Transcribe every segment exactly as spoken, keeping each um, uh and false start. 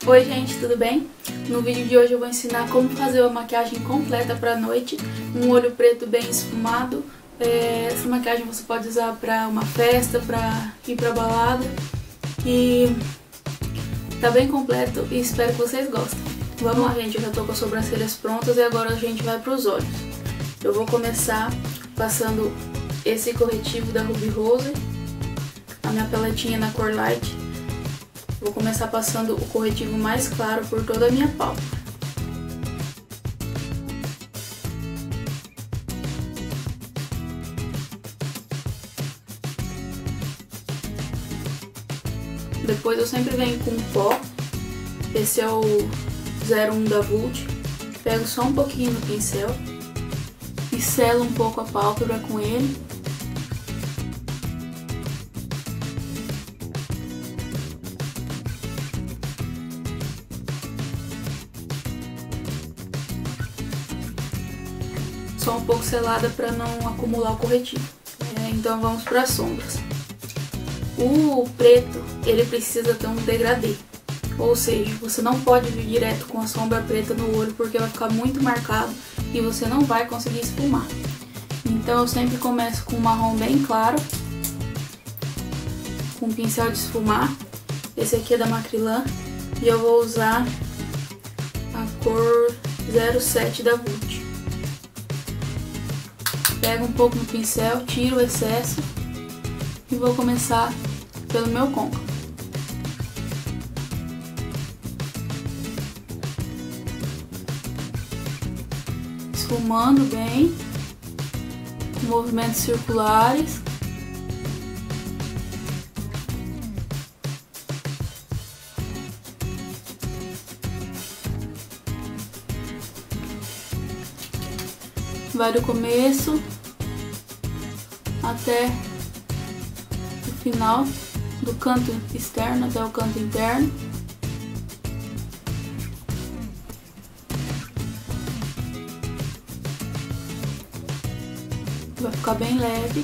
Oi gente, tudo bem? No vídeo de hoje eu vou ensinar como fazer uma maquiagem completa pra noite, um olho preto bem esfumado. É, essa maquiagem você pode usar pra uma festa, pra ir pra balada, e tá bem completo e espero que vocês gostem. Vamos lá gente, eu já tô com as sobrancelhas prontas e agora a gente vai pros olhos. Eu vou começar passando esse corretivo da Ruby Rose, a minha paletinha na cor light. Vou começar passando o corretivo mais claro por toda a minha pálpebra. Depois eu sempre venho com pó. Esse é o zero um da Vult. Pego só um pouquinho no pincel e selo um pouco a pálpebra com ele. Só um pouco selada para não acumular o corretivo. É, então vamos para as sombras. O preto, ele precisa ter um degradê. Ou seja, você não pode vir direto com a sombra preta no olho porque vai ficar muito marcado e você não vai conseguir esfumar. Então eu sempre começo com um marrom bem claro, com um pincel de esfumar. Esse aqui é da Macrylan e eu vou usar a cor zero sete da Vult. Pego um pouco no pincel, tiro o excesso e vou começar pelo meu côncavo. Esfumando bem, com movimentos circulares. Vai do começo até o final, do canto externo até o canto interno. Vai ficar bem leve.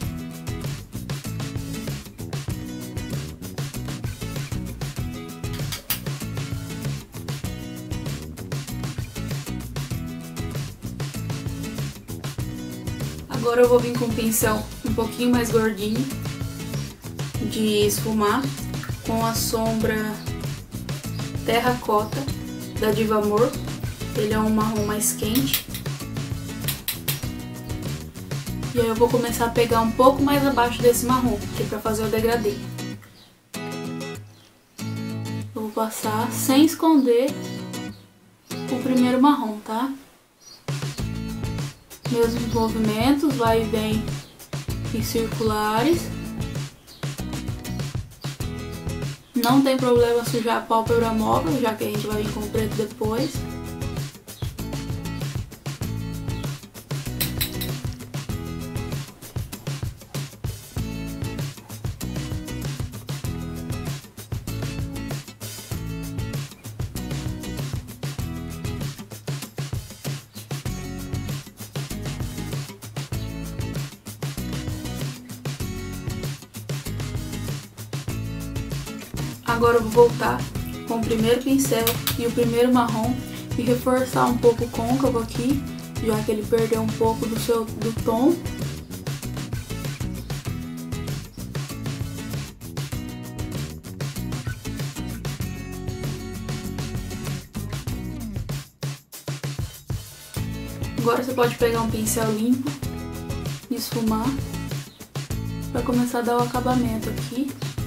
Agora eu vou vir com um pincel um pouquinho mais gordinho de esfumar com a sombra Terracota da Diva Amor. Ele é um marrom mais quente. E aí eu vou começar a pegar um pouco mais abaixo desse marrom, que é pra fazer o degradê. Eu vou passar sem esconder o primeiro marrom, tá? Mesmos movimentos, vai e vem em circulares. Não tem problema sujar a pálpebra móvel, já que a gente vai vir com o preto depois. Agora eu vou voltar com o primeiro pincel e o primeiro marrom e reforçar um pouco o côncavo aqui, já que ele perdeu um pouco do seu do tom. Agora você pode pegar um pincel limpo e esfumar para começar a dar o acabamento aqui.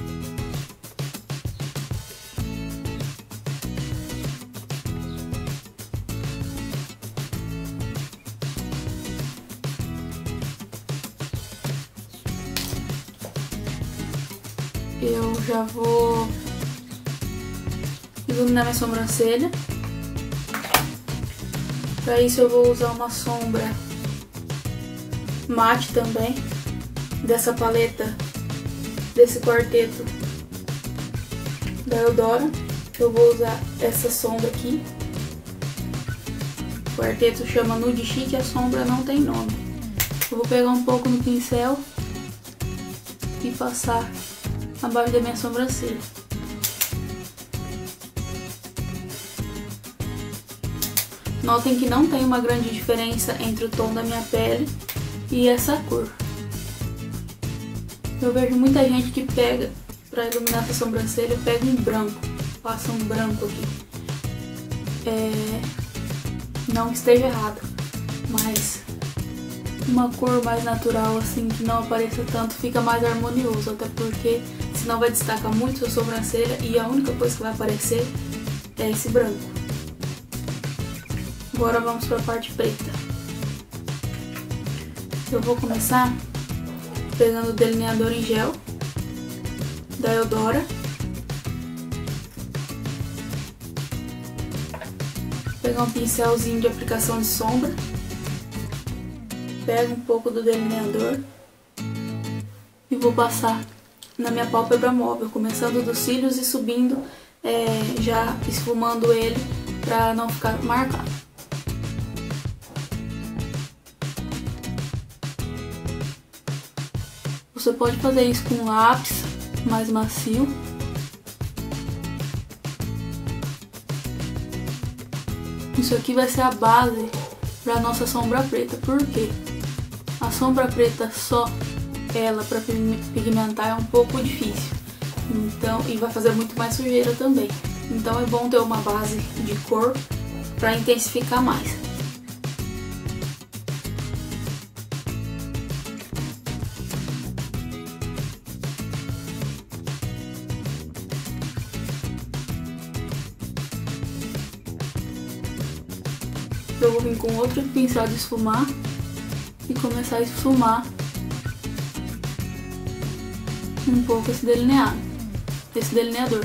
Eu já vou iluminar minha sobrancelha. Para isso eu vou usar uma sombra mate também, dessa paleta, desse quarteto da Eudora. Eu vou usar essa sombra aqui. O quarteto chama Nude Chic e a sombra não tem nome. Eu vou pegar um pouco no pincel e passar abaixo da minha sobrancelha. Notem que não tem uma grande diferença entre o tom da minha pele e essa cor. Eu vejo muita gente que pega, pra iluminar essa sobrancelha, pega um branco, passa um branco aqui. É... Não que esteja errado, mas uma cor mais natural, assim, que não apareça tanto, fica mais harmonioso, até porque senão vai destacar muito sua sobrancelha e a única coisa que vai aparecer é esse branco. Agora vamos para a parte preta. Eu vou começar pegando o delineador em gel da Eudora. Pegar um pincelzinho de aplicação de sombra. Pego um pouco do delineador e vou passar na minha pálpebra móvel, começando dos cílios e subindo, é, já esfumando ele para não ficar marcado. Você pode fazer isso com um lápis mais macio. Isso aqui vai ser a base para nossa sombra preta. Por quê? A sombra preta só ela para pigmentar é um pouco difícil. Então, e vai fazer muito mais sujeira também. Então é bom ter uma base de cor para intensificar mais. Eu vou vir com outro pincel de esfumar e começar a esfumar um pouco esse delineado, esse delineador.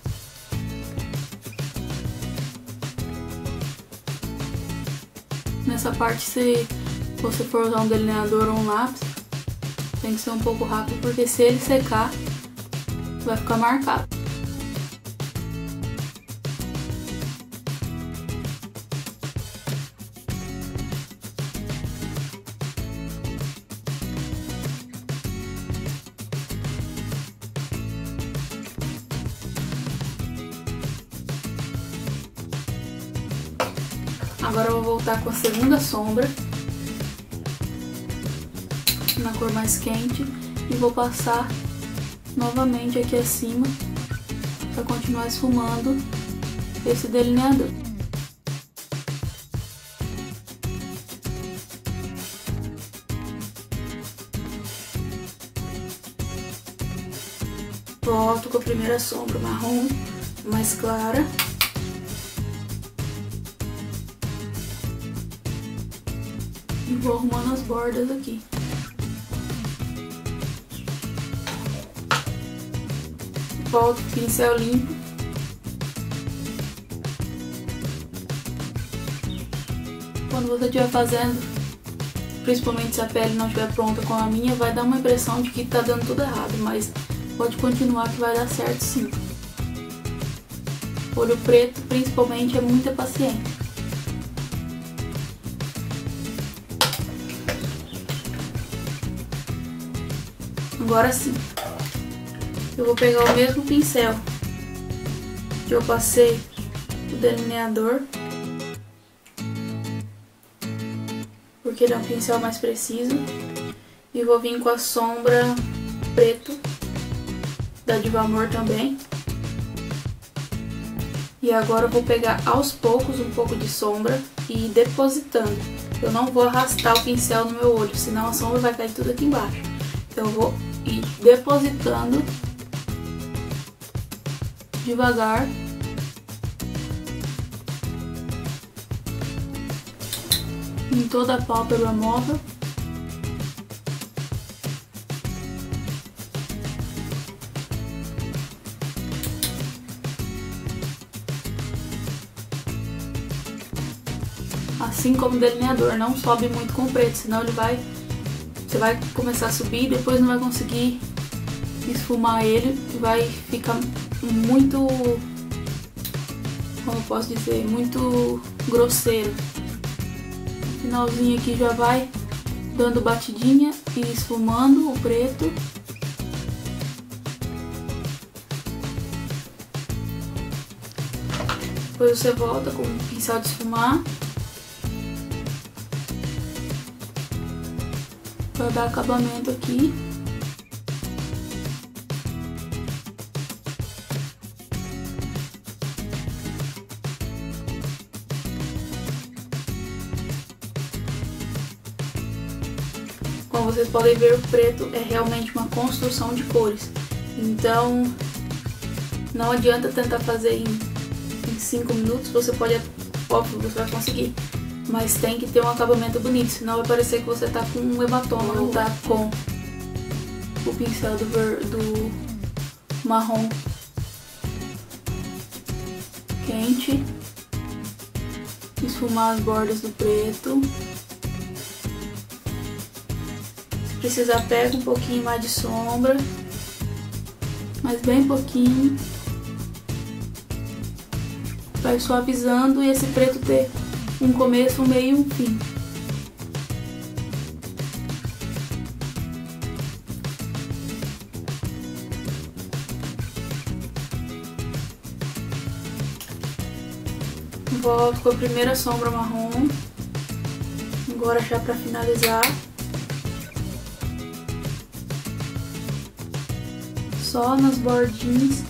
Nessa parte, se você for usar um delineador ou um lápis, tem que ser um pouco rápido, porque se ele secar, vai ficar marcado. Agora eu vou voltar com a segunda sombra, na cor mais quente, e vou passar novamente aqui acima, para continuar esfumando esse delineador. Volto com a primeira sombra marrom, mais clara. E vou arrumando as bordas aqui. Volto com o pincel limpo. Quando você estiver fazendo, principalmente se a pele não estiver pronta com a minha, vai dar uma impressão de que tá dando tudo errado, mas pode continuar que vai dar certo sim. Olho preto, principalmente, é muita paciência. Agora sim, eu vou pegar o mesmo pincel que eu passei o delineador, porque ele é um pincel mais preciso, e vou vir com a sombra preto da Diva Amor também. E agora eu vou pegar aos poucos um pouco de sombra e ir depositando. Eu não vou arrastar o pincel no meu olho, senão a sombra vai cair tudo aqui embaixo. Então eu vou ir depositando devagar em toda a pálpebra móvel. Assim como o delineador, não sobe muito com o preto, senão ele vai, você vai começar a subir e depois não vai conseguir esfumar ele e vai ficar muito, como eu posso dizer, muito grosseiro. No finalzinho aqui já vai dando batidinha e esfumando o preto. Depois você volta com o pincel de esfumar para dar acabamento aqui. Como vocês podem ver, o preto é realmente uma construção de cores. Então, não adianta tentar fazer em cinco minutos, você pode, óbvio, você vai conseguir. Mas tem que ter um acabamento bonito, senão vai parecer que você tá com um hematoma, não tá com o pincel do, ver, do marrom quente. Esfumar as bordas do preto. Se precisar, pega um pouquinho mais de sombra, mas bem pouquinho. Vai suavizando e esse preto ter um começo, um meio e um fim. Volto com a primeira sombra marrom. Agora já para finalizar. Só nas bordinhas.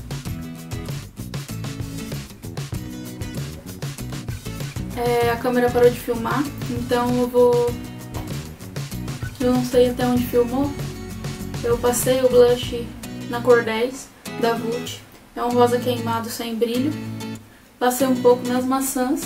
É, a câmera parou de filmar, então eu vou... Eu não sei até onde filmou. Eu passei o blush na cor dez da Vult. É um rosa queimado sem brilho. Passei um pouco nas maçãs.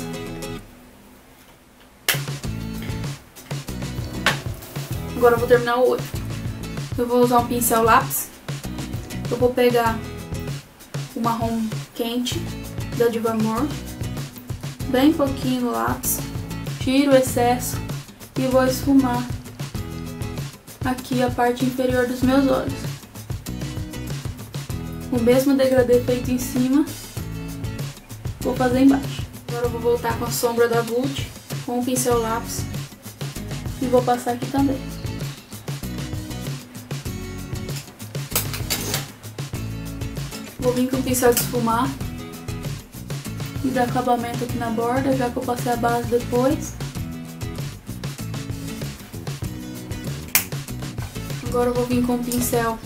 Agora eu vou terminar o olho. Eu vou usar um pincel lápis. Eu vou pegar o marrom quente da Diva Amor. Bem pouquinho no lápis, tiro o excesso e vou esfumar aqui a parte inferior dos meus olhos. O mesmo degradê feito em cima, vou fazer embaixo. Agora eu vou voltar com a sombra da Vult, com o pincel lápis, e vou passar aqui também. Vou vir com o pincel de esfumar e dar acabamento aqui na borda, já que eu passei a base depois. Agora eu vou vir com o pincel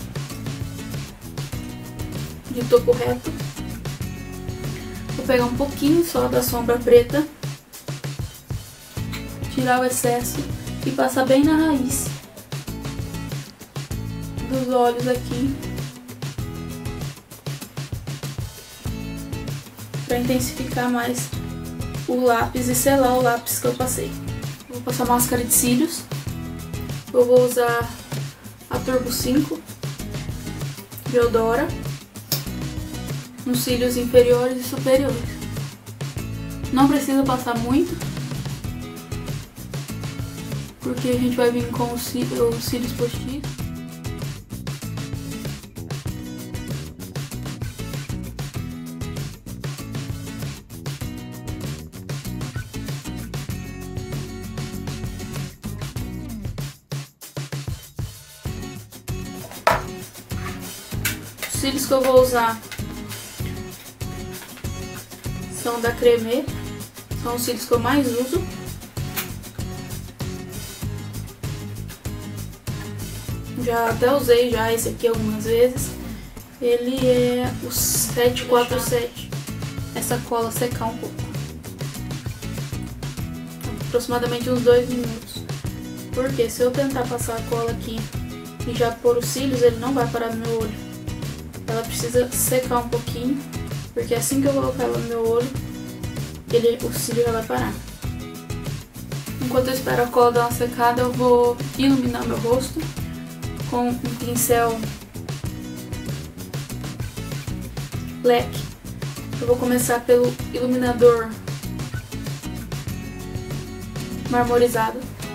de topo reto. Vou pegar um pouquinho só da sombra preta, tirar o excesso e passar bem na raiz dos olhos aqui, para intensificar mais o lápis e selar o lápis que eu passei. Vou passar máscara de cílios. Eu vou usar a Turbo cinco de Eudora nos cílios inferiores e superiores. Não precisa passar muito, porque a gente vai vir com os cílios, os cílios postiços. Os cílios que eu vou usar são da Creme, são os cílios que eu mais uso. Já até usei já esse aqui algumas vezes. Ele é o sete quatro sete. Essa cola secar um pouco. Aproximadamente uns dois minutos. Porque se eu tentar passar a cola aqui e já pôr os cílios, ele não vai parar no meu olho. Ela precisa secar um pouquinho, porque assim que eu colocar ela no meu olho, ele, o cílio já vai parar. Enquanto eu espero a cola dar uma secada, eu vou iluminar meu rosto com um pincel leque. Eu vou começar pelo iluminador marmorizado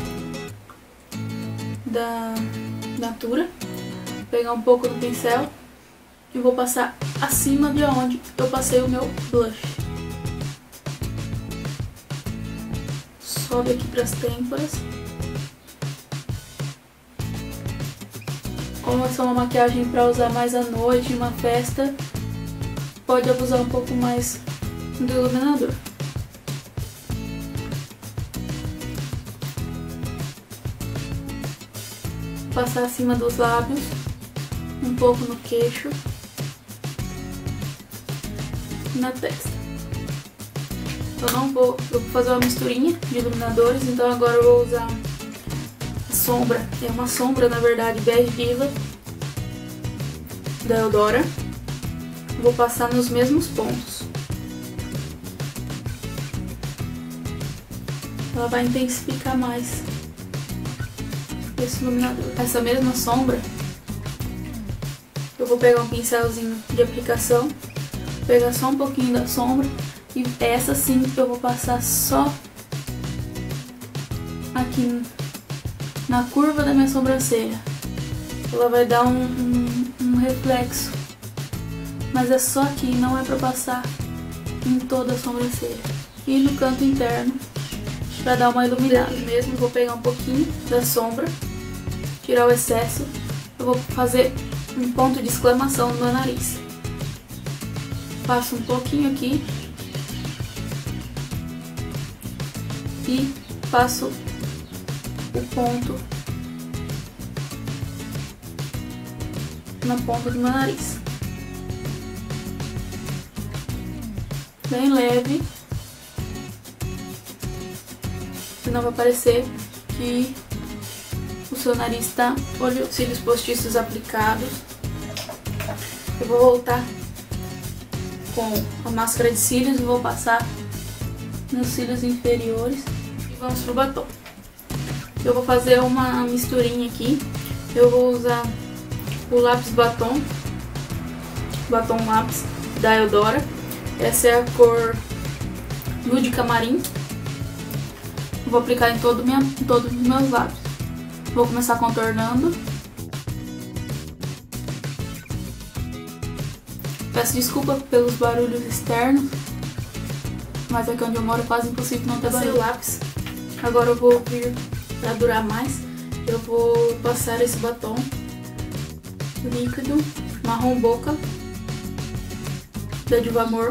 da Natura. Vou pegar um pouco do pincel e vou passar acima de onde eu passei o meu blush. Sobe aqui para as têmporas. Como essa é uma maquiagem para usar mais à noite, em uma festa, pode abusar um pouco mais do iluminador. passar acima dos lábios, um pouco no queixo e na testa. Eu não vou, eu vou fazer uma misturinha de iluminadores, então agora eu vou usar a sombra, é uma sombra na verdade Bege Diva da Eudora. Vou passar nos mesmos pontos. Ela vai intensificar mais esse iluminador. Essa mesma sombra, eu vou pegar um pincelzinho de aplicação, pegar só um pouquinho da sombra, e essa sim eu vou passar só aqui na curva da minha sobrancelha. Ela vai dar um, um, um reflexo, mas é só aqui, não é pra passar em toda a sobrancelha. E no canto interno, pra dar uma iluminada mesmo, vou pegar um pouquinho da sombra, tirar o excesso. Eu vou fazer um ponto de exclamação no meu nariz. Passo um pouquinho aqui e passo o ponto na ponta do meu nariz. Bem leve, senão vai parecer que o seu nariz está olhos, cílios postiços aplicados. Eu vou voltar com a máscara de cílios e vou passar nos cílios inferiores e vamos pro batom. Eu vou fazer uma misturinha aqui. Eu vou usar o lápis batom, batom lápis da Eudora. Essa é a cor Nude Camarim. Vou aplicar em, todo minha, em todos os meus lábios. Vou começar contornando. Peço desculpa pelos barulhos externos, mas aqui onde eu moro é quase impossível não ter barulho. O lápis. Agora eu vou vir, para durar mais, eu vou passar esse batom líquido, marrom boca, da Diva Amor.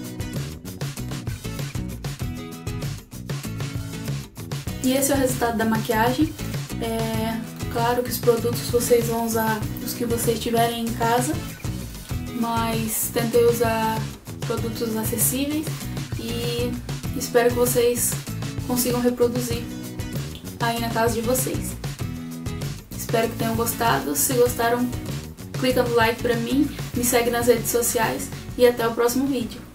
E esse é o resultado da maquiagem. É claro que os produtos vocês vão usar os que vocês tiverem em casa, mas tentei usar produtos acessíveis e espero que vocês consigam reproduzir aí na casa de vocês. Espero que tenham gostado. Se gostaram, clica no like pra mim, me segue nas redes sociais e até o próximo vídeo.